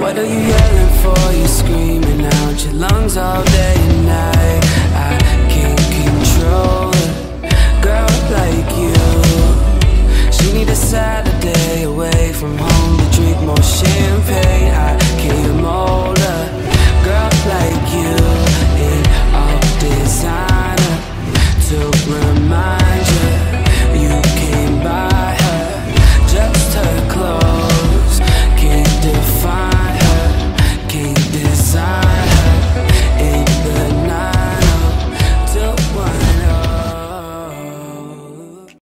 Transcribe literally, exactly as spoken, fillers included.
What are you yelling for? You're screaming out your lungs all day and night. I can't control a girl like you. She need a Saturday away from home to drink more champagne. I